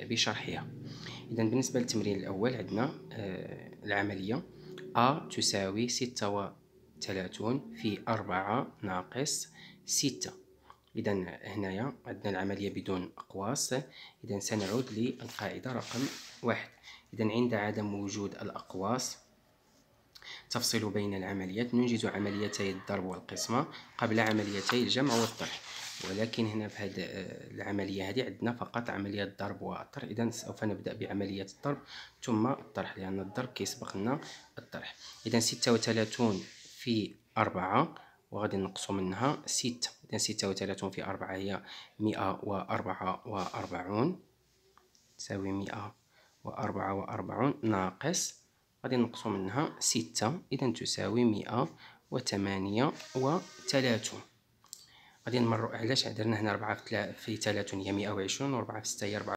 بشرحها. إذا بالنسبة للتمرين الأول عندنا العملية A تساوي 36 في 4 ناقص 6. إذا هنايا عندنا العملية بدون أقواس. إذا سنعود للقاعدة رقم 1. إذا عند عدم وجود الأقواس تفصل بين العمليات، ننجز عمليتي الضرب والقسمة قبل عمليتي الجمع والطرح. ولكن هنا في هذه العملية هذه عندنا فقط عملية الضرب والطرح. إذا سوف نبدأ بعملية الضرب ثم الطرح، لأن الضرب كيسبق لنا الطرح. إذا 36 في 4 وغادي نقص منها 6. إذا 36 في 4 هي 144 تساوي 144 ناقص غادي نقص منها 6. إذا تساوي 138. غادي نمروا علاش درنا هنا 4 في 3 هي 120 و4 في 6 هي 4.